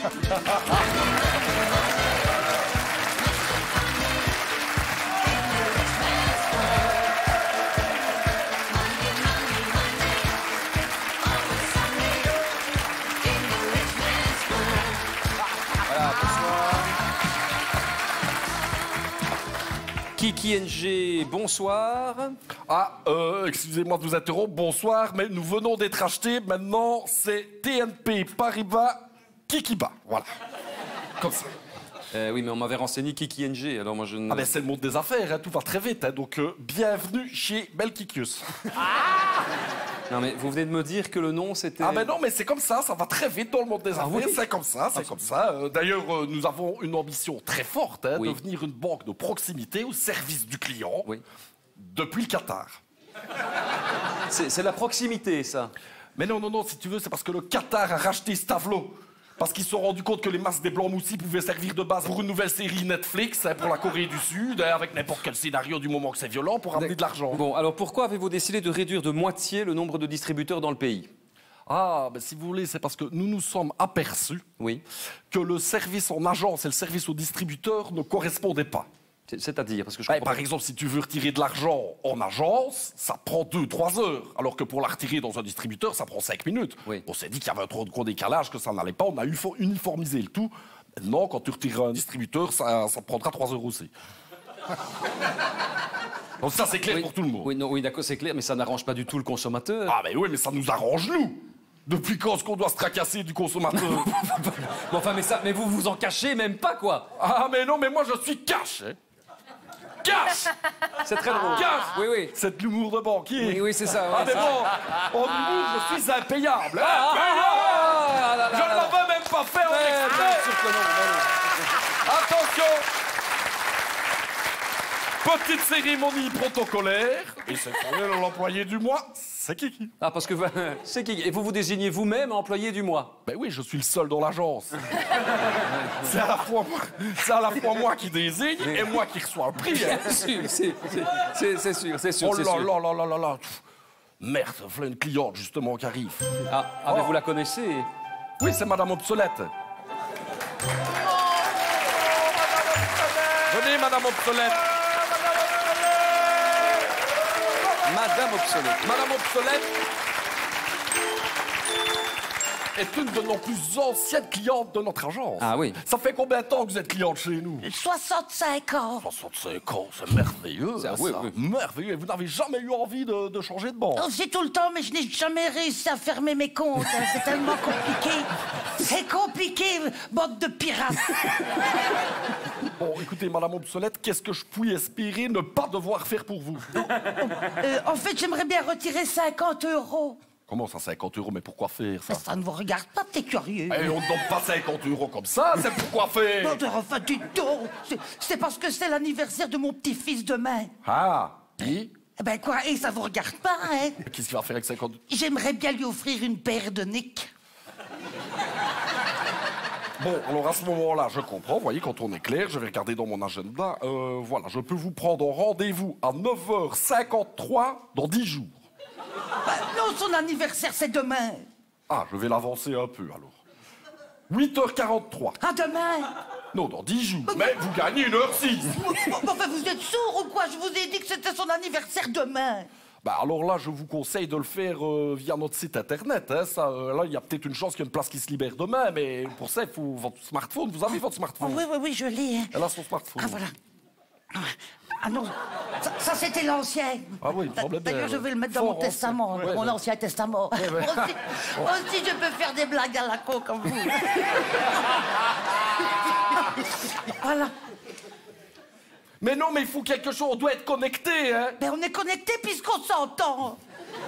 Kiki NG, bonsoir. Ah, excusez-moi de vous interrompre, bonsoir, mais nous venons d'être achetés, maintenant c'est TNP Paribas Kikiba, voilà, comme ça. Oui, mais on m'avait renseigné Kiki NG, alors moi je ne... Ah ben c'est le monde des affaires, hein, tout va très vite, hein, donc bienvenue chez Belkikius. Non mais vous venez de me dire que le nom c'était... Ah ben non, mais c'est comme ça va très vite dans le monde des affaires, oui. c'est comme ça, c'est comme ça. D'ailleurs, nous avons une ambition très forte, hein, Oui. devenir une banque de proximité au service du client, Oui. depuis le Qatar. C'est la proximité, ça. Mais non, si tu veux, c'est parce que le Qatar a racheté Stavlo. Parce qu'ils se sont rendus compte que les masques des blancs moussis pouvaient servir de base pour une nouvelle série Netflix, hein, pour la Corée du Sud, hein, avec n'importe quel scénario du moment que c'est violent, pour ramener de l'argent. Bon, alors pourquoi avez-vous décidé de réduire de moitié le nombre de distributeurs dans le pays? Ah, ben si vous voulez, c'est parce que nous nous sommes aperçus Oui. que le service en agence et le service au distributeur ne correspondaient pas. C'est-à-dire, parce que je Ouais, comprends... par exemple, si tu veux retirer de l'argent en agence, ça prend 2-3 heures. Alors que pour la retirer dans un distributeur, ça prend 5 minutes. Oui. On s'est dit qu'il y avait un trop gros décalage, que ça n'allait pas. On a uniformisé le tout. Maintenant, quand tu retires un distributeur, ça prendra 3 heures aussi. Donc ça, c'est clair Oui. pour tout le monde. Oui, non, oui, d'accord, c'est clair, mais ça n'arrange pas du tout le consommateur. Ah, mais oui, mais ça nous arrange, nous. Depuis quand est-ce qu'on doit se tracasser du consommateur? Bon, enfin, mais vous vous en cachez même pas, quoi. Ah, mais non, mais moi, je suis cash, hein. Cash! C'est très drôle. Cash! Oui, oui. C'est de l'humour de banquier. Oui, oui, c'est ça. Ah, ouais, mais ça. bon, en humour, je suis impayable. Hein. Ah, là, là, Je là, ne là. l'avais même pas fait en Bien exprès. sûr que non, non, non. Attention! Petite cérémonie protocolaire. Et c'est l'employé du mois, c'est Kiki. Ah, parce que c'est qui? Et vous vous désignez vous-même employé du mois? Ben oui, je suis le seul dans l'agence. C'est à la fois moi qui désigne et moi qui reçois le prix. Hein. Bien sûr, c'est sûr, c'est sûr. Oh c'est là sûr. là là là là là. Merde, voilà une cliente justement qui arrive. Ah, mais vous la connaissez? Oui, c'est Madame Obsolète. Venez, Madame Obsolète. Madame Obsolète. Madame Obsolète est une de nos plus anciennes clientes de notre agence. Ah oui. Ça fait combien de temps que vous êtes cliente chez nous? 65 ans. 65 ans, c'est merveilleux. Ça, hein, oui, ça. oui. Merveilleux. Et vous n'avez jamais eu envie de changer de banque? Oh, c'est tout le temps, mais je n'ai jamais réussi à fermer mes comptes. Hein. C'est tellement compliqué. C'est compliqué, bande de pirates. Bon, écoutez, Madame Obsolète, qu'est-ce que je puis espérer ne pas devoir faire pour vous? En fait, j'aimerais bien retirer 50 €. Comment ça, 50 €? Mais pourquoi faire ça? Mais ça ne vous regarde pas, t'es curieux. Et on ne donne pas 50 € comme ça, c'est pourquoi faire? Non, enfin, du tout. C'est parce que c'est l'anniversaire de mon petit-fils demain. Ah, et Eh ben quoi, et ça vous regarde pas, hein? qu'est-ce qu'il va faire avec 50 €? J'aimerais bien lui offrir une paire de Nick. Bon, alors à ce moment-là, je comprends. Vous voyez, quand on est clair, je vais regarder dans mon agenda. Voilà, je peux vous prendre rendez-vous à 9h53 dans 10 jours. Bah, non, son anniversaire, c'est demain. Ah, je vais l'avancer un peu alors. 8h43. À demain. Non, dans 10 jours. Mais vous gagnez 1h06. Enfin, vous êtes sourd ou quoi? Je vous ai dit que c'était son anniversaire demain. Bah alors là, je vous conseille de le faire via notre site internet. Hein. Ça, là, il y a peut-être une chance qu'il y ait une place qui se libère demain, mais pour ça, il faut votre smartphone. Vous avez votre Oh, smartphone? oui, je l'ai. Hein. Elle a son smartphone. Ah, voilà. Ah non, ça c'était l'ancien. Ah oui, le problème D'ailleurs, est, je vais le mettre dans fort mon testament, ancien. Ouais, mon ouais. ancien testament. ouais. Aussi, je peux faire des blagues à la con comme vous. Voilà. Mais non, mais il faut quelque chose. On doit être connecté, hein. Mais on est connectés puisqu'on s'entend.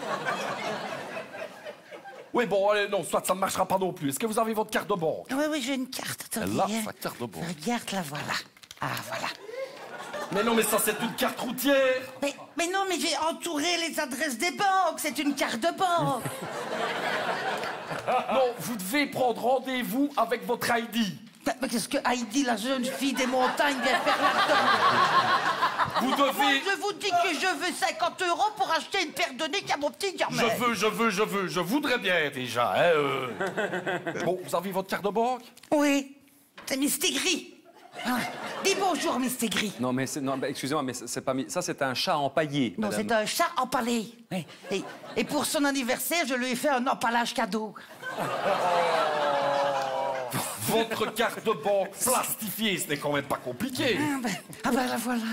Oui, bon, allez, non, soit ça ne marchera pas non plus. Est-ce que vous avez votre carte de banque? Oui, j'ai une carte. Attendez, Là, hein. sa carte de banque. Regarde, là, voilà. Ah, voilà. Mais non, mais ça, c'est une carte routière. Mais non, mais j'ai entouré les adresses des banques. C'est une carte de banque. Non, vous devez prendre rendez-vous avec votre ID. Mais qu'est-ce que Heidi, la jeune fille des montagnes, vient faire là-dedans? Vous Moi, devez... je vous dis que je veux 50 € pour acheter une paire de nez qu'à mon petit gamin. Je voudrais bien déjà, hein. Bon, vous avez votre carte de banque? Oui, c'est Misty Gris. Ah, dis bonjour, Misty Gris. Non, mais non, excusez-moi, mais c'est pas ça, c'est un chat empaillé. Non, madame. c'est un chat empalé. Oui. Et pour son anniversaire, je lui ai fait un empalage cadeau. Votre carte de banque plastifiée, ce n'est quand même pas compliqué. Ah ben la voilà.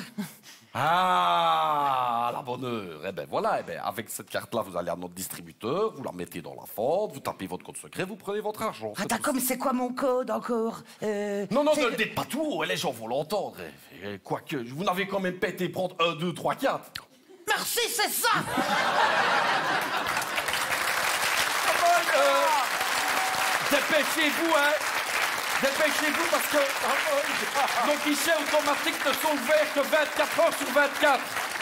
Ah, la bonne heure. Eh ben voilà, avec cette carte-là, vous allez à notre distributeur, vous la mettez dans la fente, vous tapez votre code secret, vous prenez votre argent. Ah d'accord, mais c'est quoi mon code encore Non, c'est ne le dites pas tout, les gens vont l'entendre. Quoique, vous n'avez quand même pas été prendre 1, 2, 3, 4. Merci, c'est ça. Dépêchez-vous, hein. Dépêchez-vous parce que nos guichets automatiques ne sont ouverts que 24 heures sur 24.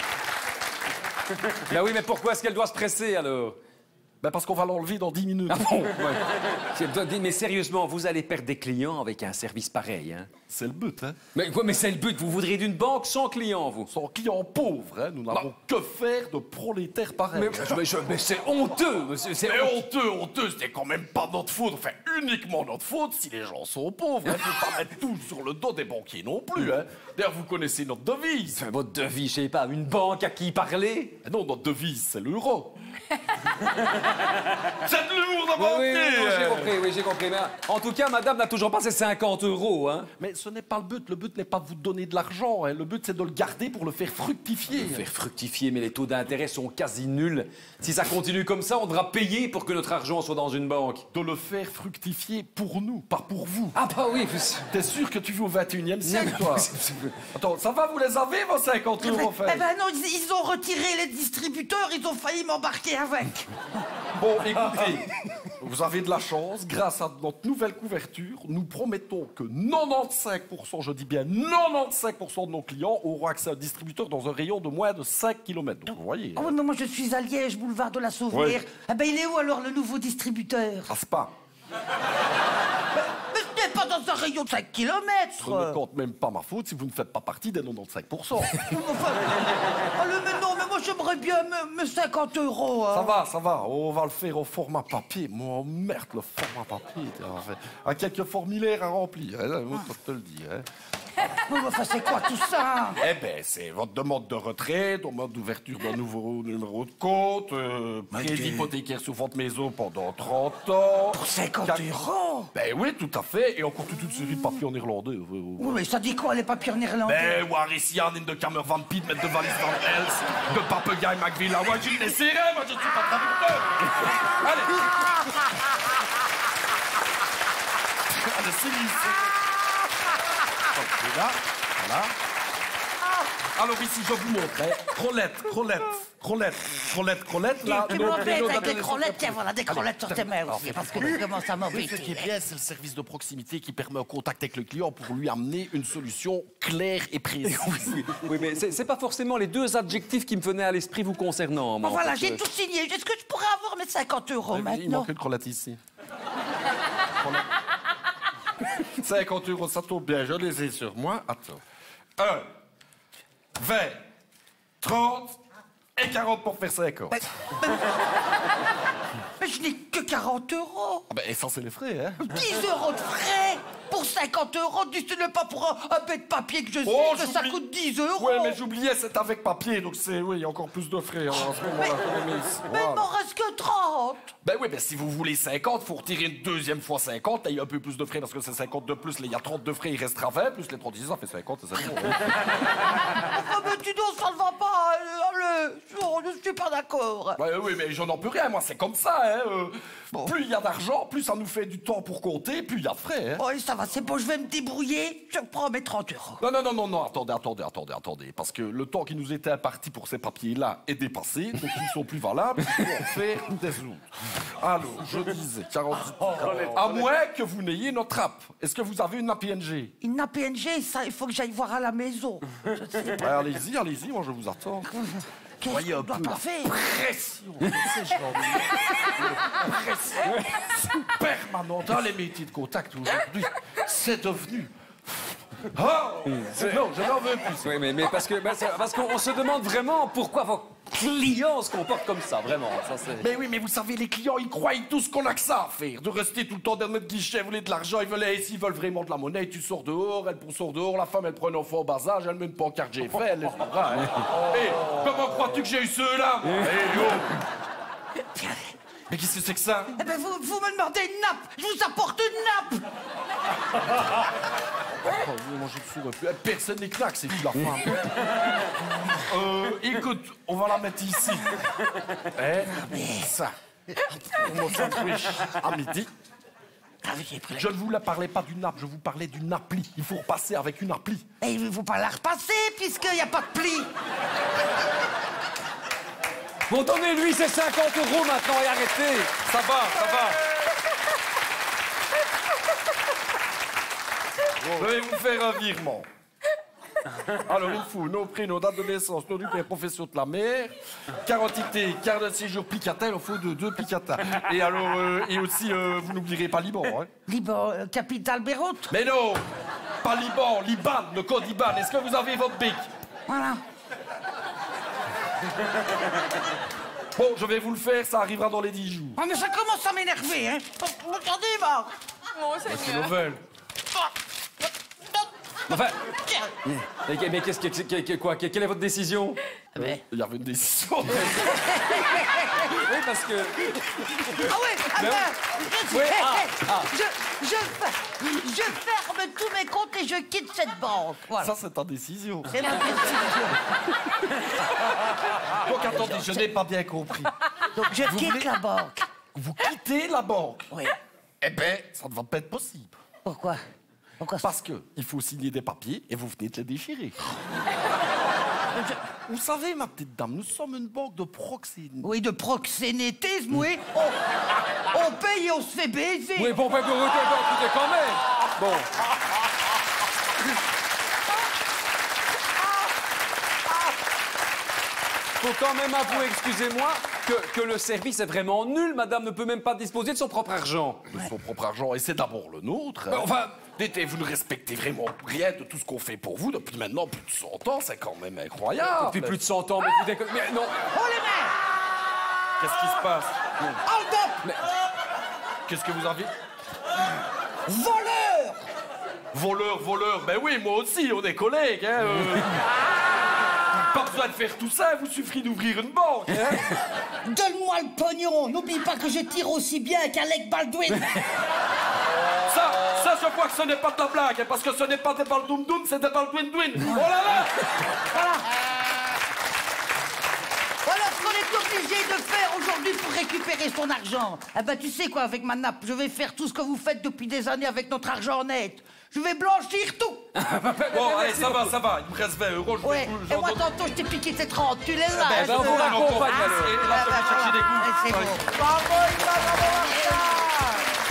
Ben oui, mais pourquoi est-ce qu'elle doit se presser, alors? Ben parce qu'on va l'enlever dans 10 minutes. Ah bon? Ouais. Mais sérieusement, vous allez perdre des clients avec un service pareil, hein? C'est le but, hein. Mais quoi, mais c'est le but. Vous voudriez d'une banque sans clients, vous? Sans clients pauvres, hein. Nous n'avons que faire de prolétaires pareils. Mais c'est honteux, monsieur. C'est Mais honteux, c'est quand même pas notre faute. Enfin, uniquement notre faute si les gens sont pauvres. Il ne faut pas mettre tout sur le dos des banquiers non plus, hein. D'ailleurs, vous connaissez notre devise. Enfin, votre devise, je sais pas, une banque à qui parler? Non, notre devise, c'est l'euro. C'est de l'humour de Oui, banquier. j'ai compris. Mais en tout cas, madame n'a toujours pas ses 50 €, hein? Mais ce n'est pas le but. Le but n'est pas de vous donner de l'argent, hein. Le but, c'est de le garder pour le faire fructifier. Faire fructifier, mais les taux d'intérêt sont quasi nuls. Si ça continue comme ça, on devra payer pour que notre argent soit dans une banque. De le faire fructifier pour nous, pas pour vous. Ah bah oui, T'es sûr que tu vis au 21e siècle, toi? Attends, ça va, vous les avez, vos 50 €, en fait? Eh ben non, ils ont retiré les distributeurs, ils ont failli m'embarquer avec. Bon, écoutez, vous avez de la chance. Grâce à notre nouvelle couverture, nous promettons que 95%, je dis bien 95% de nos clients auront accès à un distributeur dans un rayon de moins de 5 km. Donc, vous voyez. Oh non, moi je suis à Liège, boulevard de la Sauveterre. Oui. Eh ben il est où alors le nouveau distributeur? À Spa. Mais ce n'est pas dans un rayon de 5 Ce ne km. compte même pas ma faute si vous ne faites pas partie des 95%. Mais non, mais moi j'aimerais bien me 50 €. Hein. Ça va, on va le faire au format papier. Moi, merde, le format papier. À quelques formulaires à remplir, hein, je te le dis. Hein. Mais enfin, c'est quoi tout ça? Eh ben, c'est votre demande de retrait, demande d'ouverture d'un nouveau numéro de compte, crédit hypothécaire sur votre maison pendant 30 ans. Pour 50 €? Ben oui, tout à fait, et encore toute une série de papiers en néerlandais. Oui, mais ça dit quoi les papiers en néerlandais? Ben, Warisian, in de Kamer van Piet, met de Valis van Els, de Papagaï McVilla. Moi, je ne laisserai, moi, je ne suis pas traducteur. Allez. Allez, c'est lisse. Là, voilà. Alors ici, je vous montre, hein. Crolette, là. Tu m'embêtes avec des crolettes, tiens, voilà, des crolettes sur tes mains aussi, parce que tu commences à Oui, ce qui m'embêter. est bien, c'est le service de proximité qui permet un contact avec le client pour lui amener une solution claire et précise. Oui, mais c'est pas forcément les deux adjectifs qui me venaient à l'esprit vous concernant. moi, Bon, en voilà, fait. j'ai tout signé. Est-ce que je pourrais avoir mes 50 € Il maintenant? manque une crolette ici. 50 €, ça tombe bien, je les ai sur moi. Attends. 1, 20, 30 et 40 pour faire 50. Mais je n'ai que 40 €. Ah ben, et ça, c'est les frais, hein. 10 € de frais pour 50 €. Dis, ce n'est pas pour un bête de papier que je suis, Oh, que ça j'oublie. coûte 10 €. Ouais, mais j'oubliais, c'est avec papier, donc c'est, oui, il y a encore plus de frais en ce moment-là. Mais il m'en reste que 30. Ben oui, ben si vous voulez 50, faut retirer une deuxième fois 50, là, il y a un peu plus de frais parce que c'est 50 de plus, là, il y a 30 de frais, il restera 20, plus les 36, ça fait 50, c'est ça. Ah, mais tu dis, ça ne va pas. Allez, je ne suis pas d'accord. Ouais, oui, mais je n'en peux rien, moi, c'est comme ça, hein. Plus il y a d'argent, plus ça nous fait du temps pour compter, plus il y a de frais, hein. Oui, ça va, c'est bon, je vais me débrouiller. Je prends mes 30 €. Non, attendez, parce que le temps qui nous était imparti pour ces papiers-là est dépassé, donc ils ne sont plus valables, il faut en faire des autres. Alors, je disais, 40... À moins que vous n'ayez notre app. Est-ce que vous avez une app ING? Une APNG, ça, il faut que j'aille voir à la maison. Je sais pas. Ouais, allez-y, moi je vous attends. Qu'est-ce Voyez un qu'on doit peu pas la faire? pression. Je sais, genre une pression permanente. Dans les métiers de contact aujourd'hui, c'est devenu... Oh non, je n'en veux plus. Oui, mais parce qu'on se demande vraiment pourquoi vos clients se comportent comme ça, vraiment. Ça, Mais oui, mais vous savez, les clients, ils croient tous qu'on a que ça à faire. De rester tout le temps derrière notre guichet, ils veulent de l'argent, s'ils veulent vraiment de la monnaie, tu sors dehors, elle sort dehors, la femme, elle prend un enfant au bas âge, elle met une pancarte j'ai fait, elle laisse le bras. Hé, comment crois-tu que j'ai eu ceux-là, moi? Mais qu'est-ce que c'est que ça? Eh ben, vous me demandez une nappe. Je vous apporte une nappe. Oh, moi, je ne plus. Personne n'est knack, c'est plus la femme. Écoute, on va la mettre ici. Ça. Mon sandwich à midi. Ah oui, j'ai pris la... Je ne vous parlais pas d'une nappe, je vous parlais d'une appli. Il faut repasser avec une appli. Et il ne faut pas la repasser, puisqu'il n'y a pas de pli. Bon, donnez-lui ses 50 € maintenant et arrêtez. Ça va, ça va. Je vais vous faire un virement. Alors, il faut nom, prénom, date de naissance, nom du père, profession de la mère, carte d'identité, carte de séjour Picata, il en faut deux Picata. Et alors, et aussi, vous n'oublierez pas Liban, hein. Liban, capitale Beyrouth. Mais non, pas Liban, Liban, le code IBAN. Est-ce que vous avez votre bic? Voilà. Bon, je vais vous le faire, ça arrivera dans les 10 jours. Ah, mais ça commence à m'énerver, hein. Regardez, Marc. Mon C'est Seigneur. nouvelle. Enfin, mais quoi? Quelle est votre décision? Il y avait une décision. Oui, parce que... Ah oui, ah Mais ben, oui, je ferme tous mes comptes et je quitte cette banque. Voilà. Ça, c'est ta décision. C'est ma décision. Donc, attendez, je n'ai pas bien compris. Donc je quitte voulez- la banque. Vous quittez la banque? Oui. Eh ben, ça ne va pas être possible. Pourquoi? Pourquoi ça? Parce que il faut signer des papiers et vous venez de les déchirer. Vous savez, ma petite dame, nous sommes une banque de proxénétisme. Oui, de proxénétisme, oui. On paye et on se fait baiser. Oui, bon, écoutez quand même. Bon. Faut quand même avouer, excusez-moi, que le service est vraiment nul. Madame ne peut même pas disposer de son propre argent. De son propre argent, et c'est d'abord le nôtre. Hein. Enfin... Vous ne respectez vraiment rien de tout ce qu'on fait pour vous depuis maintenant plus de 100 ans, c'est quand même incroyable. Depuis plus de 100 ans, mais écoutez... Mais non. Oh les mains! Qu'est-ce qui se passe? Hold up! Qu'est-ce que vous avez? Voleur! Voleur, ben oui, moi aussi, on est collègues, hein. Pas besoin de faire tout ça, il vous suffit d'ouvrir une banque, hein. Donne-moi le pognon! N'oublie pas que je tire aussi bien qu'Alec Baldwin! Ça, je crois que ce n'est pas de la blague, hein, parce que ce n'est pas des balles doum doum, c'est des balles dwin dwin. Oh là là! Voilà! Voilà ce qu'on est obligé de faire aujourd'hui pour récupérer son argent. Eh ben, tu sais quoi, avec ma nappe, je vais faire tout ce que vous faites depuis des années avec notre argent net. Je vais blanchir tout. Bon, allez, ça va, il me reste 20 €. Ouais, et moi, tantôt, je t'ai piqué tes 30. Tu les as. ben, Ben, on vous raccompagne alors. Et là, je vais chercher des coups. C'est bon. Bravo, Yvan, bravo, Martha.